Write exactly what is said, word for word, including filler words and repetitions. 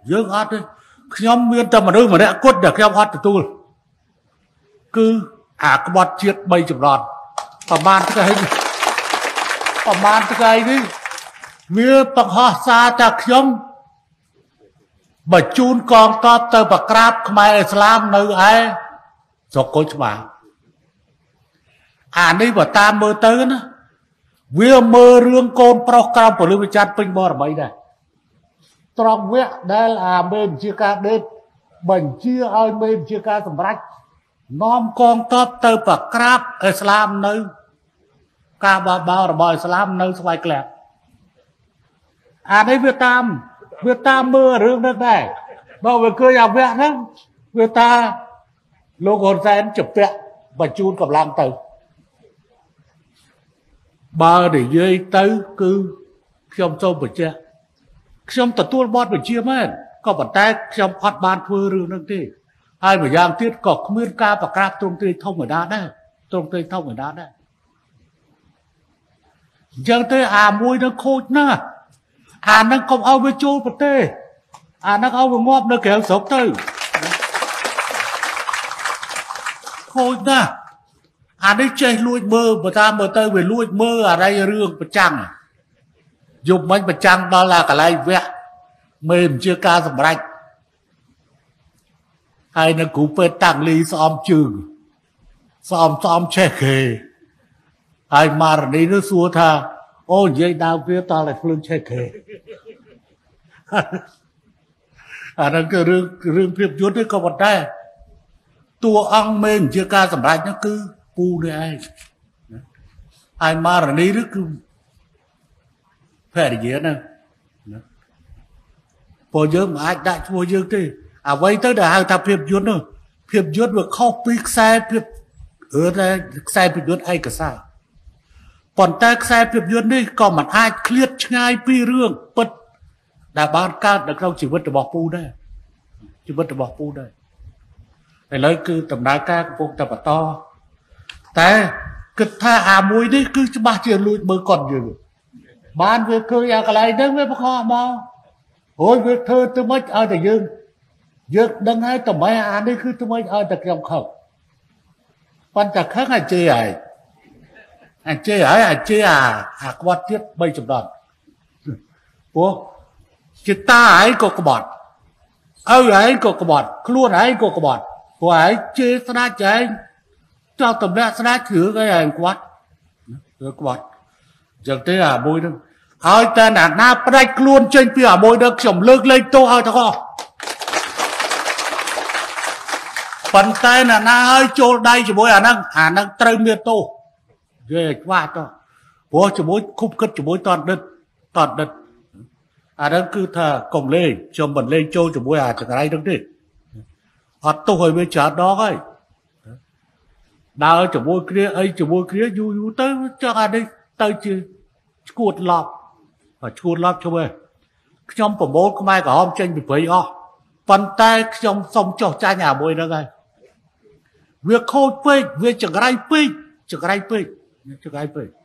dương hót đấy nhóm miên tâm mà đôi mà đã cốt được nhóm hót từ tu cứ à có bọt chiết bay chụp đòn và man cái hình và man cái đi miên bằng hót xaจากខ្ញុំបើជូនកងតបទៅប្រក្រាបខ្មែរឥស្លាមនៅឯស្រុកកូនច្បារអានេះបើតាមមើលទៅណាវាមើលរឿងកូនប្រុសក្រៅពលិវិចារពេញបរមីដែរត្រង់វគ្គដែលអាមេបញ្ជាការដេតបញ្ជាឲ្យមេបញ្ជាការសម្រេចនាំកងទ័ពទៅប្រក្រាបឥស្លាមនៅការបោះបោរបស់ឥស្លាមនៅស្វាយក្លាប់អានេះវាតាមវាតាមមើលរឿងហ្នឹងដែរបើវាឃើញអាវគ្គហ្នឹងវាតាលោកហ៊ុនសែនជំពាក់បញ្ជូនកម្លាំងទៅបើនិយាយទៅគឺខ្ញុំសូមបញ្ជាក់ខ្ញុំទទួលបទបញ្ជាមែនក៏ប៉ុន្តែខ្ញុំអត់បានធ្វើរឿងហ្នឹងទេហើយម្យ៉ាងទៀតក៏គ្មានការប្រកាសទ្រង់ទ្រាយធម្មតាដែរទ្រង់ទ្រាយធម្មតាដែរអញ្ចឹងទេអាមួយនឹងខូចណាស់អានឹងកុំឲ្យវាចូលប្រទេសអានឹងឲ្យវាងាប់នៅក្រៅស្រុកទៅខូចណាស់អានេះចេះលួចមើលបើតាមមើលទៅវាលួចមើលអរិយរឿងប្រចាំងយប់មិញប្រចាំងដល់អាកន្លែងវគ្គមេបញ្ជាការសម្រេចហើយនៅគ្រូពេទ្យតាំងលីស្អំជើងស្អំស្អំឆេះគេហើយម៉ារនីនោះសួរថាអូនិយាយដើមវាតតែភ្លើងឆេះគេអានោះគឺរឿងរឿងភាពយន្តនេះក៏ប៉ុន្តែតួអង្គមេបញ្ជាការសម្រេចនោះគឺពូនេះឯងហើយម៉ារនីនេះគឺភរិយាហ្នឹងព្រោះយើងមិនអាចដាក់ឈ្មោះយើងទេអ្វីទៅដែលហៅថាភាពយន្តនោះភាពយន្តវាខុសពីខ្សែភាពឬតែខ្សែភាពយន្តឯកសារប៉ុន្តែខ្សែភាពយន្តនេះក៏មិនអាចឃ្លាតឆ្ងាយពីរឿងពិតដែលបានកើតនៅក្នុងជីវិតរបស់ពូដែរជីវិតរបស់ពូដែរឥឡូវគឺដំណើរការកំពុងតែបន្តតែគិតថាអាមួយនេះគឺច្បាស់ជាលួចមើលកត់យើងបានវាឃើញអាកន្លែងហ្នឹងវាបខំមកហួយវាធ្វើទៅមិនឲ្យតែយើងយើងដឹងហើយតើអានេះគឺទៅមិនឲ្យតែខ្ញុំខឹងប៉ុន្តែខឹងអាចជេរហើយអាចជេរហើយអាចជេរអាអាក្បត់ទៀតបីចំណត់ព្រោះជាតាឯងក៏ក្បត់ឪឯងក៏ក្បត់ខ្លួនឯងក៏ក្បត់ព្រោះឯងជេរស្ដាច់ឯងចោលតម្លាក់ស្ដាច់គ្រឿងឯងក្បត់គឺក្បត់អញ្ចឹងទេអាមួយហ្នឹងឲ្យតែណាណាផ្ដាច់ខ្លួនចេញពីអាមួយហ្នឹងខ្ញុំលើកលែងទោសឲ្យទាំងអស់ប៉ុន្តែណាណាឲ្យចូលដៃជាមួយអាហ្នឹងអាហ្នឹងត្រូវមានទោសនិយាយខ្វះតោះព្រោះជាមួយគប់គិតជាមួយតនដិតតនដិតអាហ្នឹងគឺថាកុំលេងខ្ញុំមិនលេងចូលជាមួយអាចង្រៃហ្នឹងទេអត់ទោសឲ្យវាច្រើនដងហើយដើរជាមួយគ្នាអីជាមួយគ្នាយូរយូរទៅចង់អានេះទៅជាឈួតឡប់ឈួតឡប់ឈ្មោះខ្ញុំប្រមូលខ្មែរក្រហមចេញពីព្រៃអស់ប៉ុន្តែខ្ញុំសុំចោះចាញ់អាមួយហ្នឹងហើយវាខូចពេកវាចង្រៃពេកចង្រៃពេកចង្រៃពេក